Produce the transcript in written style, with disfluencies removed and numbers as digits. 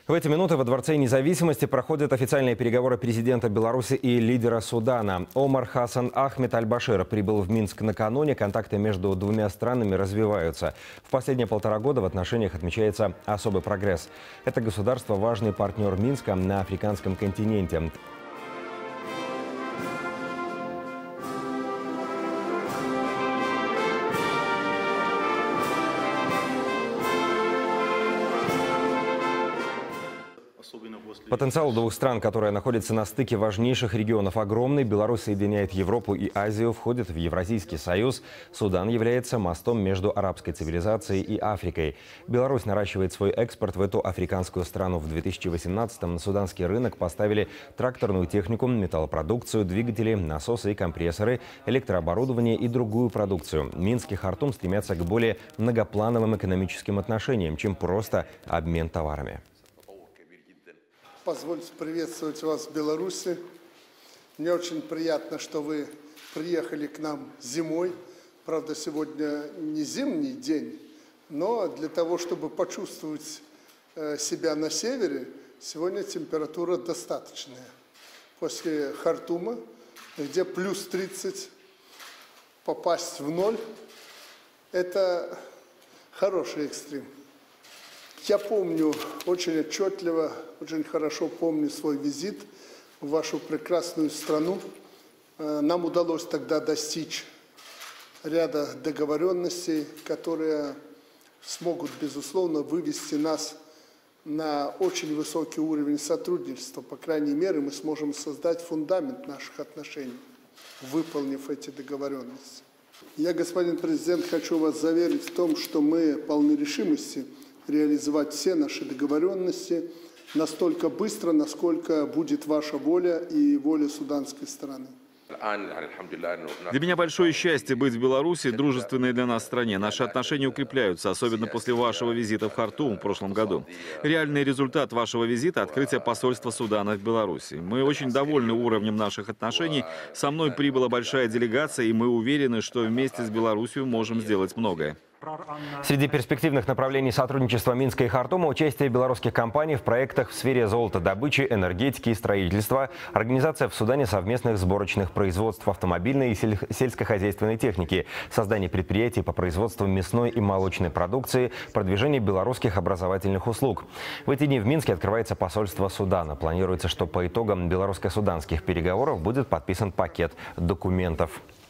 В эти минуты во Дворце независимости проходят официальные переговоры президента Беларуси и лидера Судана. Омар Хасан Ахмед Аль-Башир прибыл в Минск накануне. Контакты между двумя странами развиваются. В последние 1,5 года в отношениях отмечается особый прогресс. Это государство – важный партнер Минска на африканском континенте. Потенциал двух стран, которые находятся на стыке важнейших регионов, огромный. Беларусь соединяет Европу и Азию, входит в Евразийский союз. Судан является мостом между арабской цивилизацией и Африкой. Беларусь наращивает свой экспорт в эту африканскую страну. В 2018-м на суданский рынок поставили тракторную технику, металлопродукцию, двигатели, насосы и компрессоры, электрооборудование и другую продукцию. Минск и Хартум стремятся к более многоплановым экономическим отношениям, чем просто обмен товарами. Позвольте приветствовать вас в Беларуси. Мне очень приятно, что вы приехали к нам зимой. Правда, сегодня не зимний день, но для того, чтобы почувствовать себя на севере, сегодня температура достаточная. После Хартума, где плюс 30, попасть в 0 – это хороший экстрим. Я помню очень отчетливо, очень хорошо помню свой визит в вашу прекрасную страну. Нам удалось тогда достичь ряда договоренностей, которые смогут, безусловно, вывести нас на очень высокий уровень сотрудничества. По крайней мере, мы сможем создать фундамент наших отношений, выполнив эти договоренности. Я, господин президент, хочу вас заверить в том, что мы полны решимости реализовать все наши договоренности настолько быстро, насколько будет ваша воля и воля суданской стороны. Для меня большое счастье быть в Беларуси, дружественной для нас стране. Наши отношения укрепляются, особенно после вашего визита в Хартум в прошлом году. Реальный результат вашего визита – открытие посольства Судана в Беларуси. Мы очень довольны уровнем наших отношений. Со мной прибыла большая делегация, и мы уверены, что вместе с Беларусью можем сделать многое. Среди перспективных направлений сотрудничества Минска и Хартума – участие белорусских компаний в проектах в сфере золотодобычи, энергетики и строительства, организация в Судане совместных сборочных производств автомобильной и сельскохозяйственной техники, создание предприятий по производству мясной и молочной продукции, продвижение белорусских образовательных услуг. В эти дни в Минске открывается посольство Судана. Планируется, что по итогам белорусско-суданских переговоров будет подписан пакет документов.